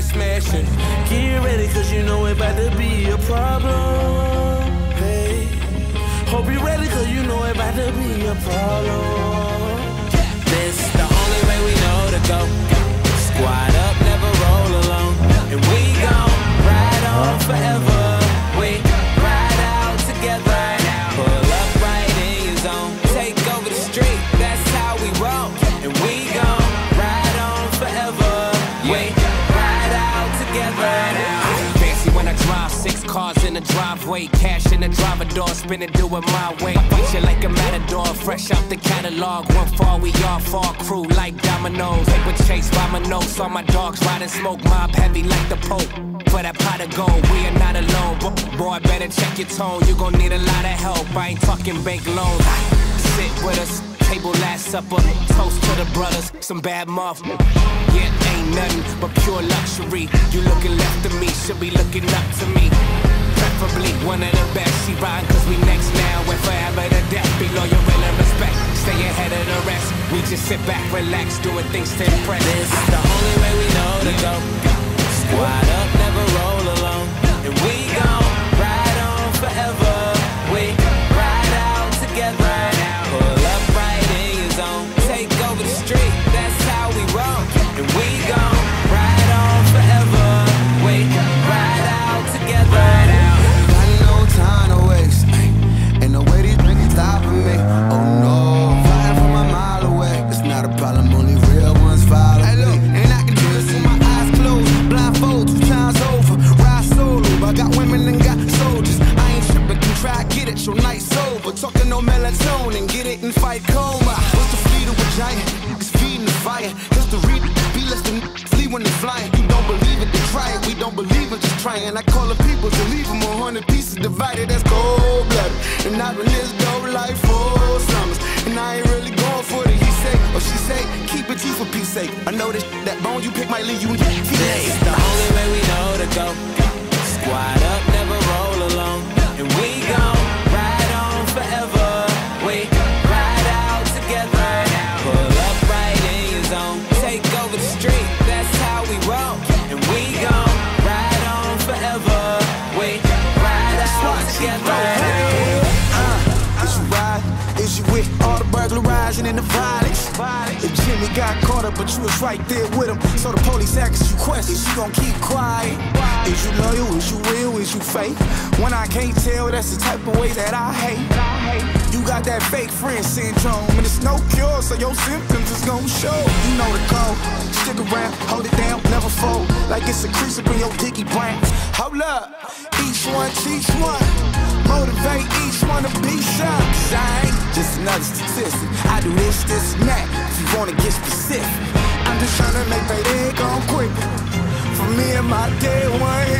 smashing. Get ready, cause you know it about to be a problem. Hey, hope you ready, cause you know it about to be a problem. This the only way we know to go. Squad up, never roll alone. And we gon' ride on forever. We ride out together. Pull up right in your zone. Take over the street, that's how we roll. And we gon' ride on forever. We ride out together. Fancy when I drive, 6 cars in the driveway. Cash in the driver door, spinning, do it my way. Beat you like a matador, fresh out the catalog. One fall, we all fall, crew like dominoes. They were chased by my nose, saw my dogs riding smoke, mob heavy like the Pope. For that pot of gold, we are not alone. Boy, better check your tone, you gon' need a lot of help. I ain't talking bank loans. Sit with us, table last supper, toast to the brothers, some bad muff. Yeah, ain't nothing but pure luxury. You looking left of me, should be looking up to me. Preferably one of the best. She riding cause we next now and forever to death. Be loyal and respect, stay ahead of the rest. We just sit back, relax, doing things to impress. This is the only way we know to go. Squad up, never roll alone. And we gon' ride on forever. We ride out together. Pull up right in your zone. Take over the street, that's how we roll. And we gon' ride on forever. We ride out together. Got no time to waste. Ain't no way these niggas stopping me. Oh no, flying from a mile away. It's not a problem, only real ones follow me. Hey look, and I can do this with my eyes closed. Blindfold 2 times over. Ride solo, I got women and got soldiers. I ain't tripping, can try get it, your night sober. Talking no melatonin, get it and fight coma. What's the fleet of a giant? It's feeding the fire. History, be less than flee when they flying. You don't believe it, then try it. We don't believe it, just trying. I call the people to leave them 100 pieces divided. That's cold-blooded. And I've been this dope like 4 summers. And I ain't really going for the he say or she say. Keep it G for peace sake. I know this that bone you pick might leave you in your This is the only way we know to go. Squad up, never roll alone. And we gon' ride on forever. We ride out together. Pull up right in your zone. Take over the street, that's how we roll. And we gon' ride on forever. We ride out together. Is you ride? Is you with all the burglarizing and the violence? If Jimmy got caught up, but you was right there with him. So the police asks you questions, you gon' keep quiet. Is you loyal? Is you real? Is you fake? When I can't tell, that's the type of way that I hate. You got that fake friend syndrome, and it's no cure, so your symptoms is gon' show. You know the code. Stick around, hold it down, never fold. Like it's a crease up in your dicky brain. Hold up, each one teach one. Motivate each one to be some. I ain't just another statistic. I do this, this, and that. If you wanna get specific, I'm just tryna make payday go quick. For me and my day one